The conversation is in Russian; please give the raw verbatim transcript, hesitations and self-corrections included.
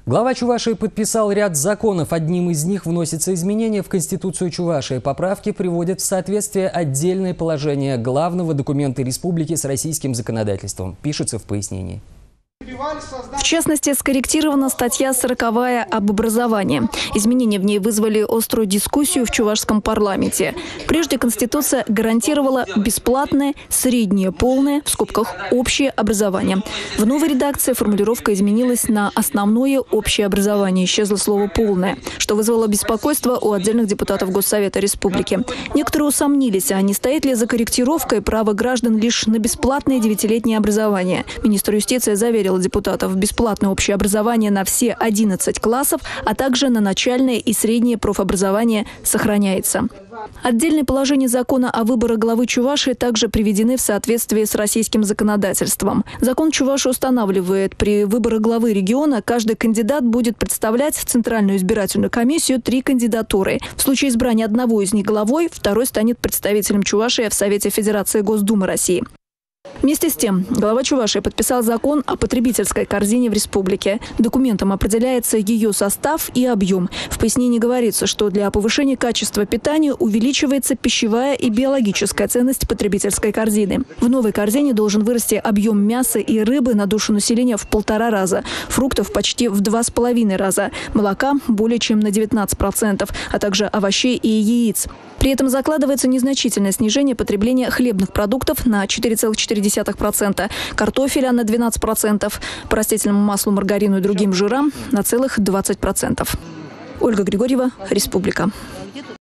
Глава Чувашии подписал ряд законов. Одним из них вносятся изменения в Конституцию Чувашии. Поправки приводят в соответствие отдельные положения главного документа республики с российским законодательством, пишется в пояснении. В частности, скорректирована статья сороковая об образовании. Изменения в ней вызвали острую дискуссию в чувашском парламенте. Прежде Конституция гарантировала бесплатное, среднее, полное, в скобках, общее образование. В новой редакции формулировка изменилась на основное общее образование. Исчезло слово «полное», что вызвало беспокойство у отдельных депутатов Госсовета Республики. Некоторые усомнились, а не стоит ли за корректировкой право граждан лишь на бесплатное девятилетнее образование. Министр юстиции заверил депутатов, бесплатное общее образование на все одиннадцать классов, а также на начальное и среднее профобразование сохраняется. Отдельные положения закона о выборах главы Чувашии также приведены в соответствии с российским законодательством. Закон Чувашии устанавливает, при выборах главы региона каждый кандидат будет представлять в Центральную избирательную комиссию три кандидатуры. В случае избрания одного из них главой, второй станет представителем Чувашии в Совете Федерации Госдумы России. Вместе с тем, глава Чувашии подписал закон о потребительской корзине в республике. Документом определяется ее состав и объем. В пояснении говорится, что для повышения качества питания увеличивается пищевая и биологическая ценность потребительской корзины. В новой корзине должен вырасти объем мяса и рыбы на душу населения в полтора раза, фруктов почти в два с половиной раза, молока более чем на девятнадцать процентов, а также овощей и яиц. При этом закладывается незначительное снижение потребления хлебных продуктов на четыре целых четыре десятых процента, картофеля на двенадцать процентов, по растительному маслу, маргарину и другим жирам на целых двадцать процентов. Ольга Григорьева, Республика.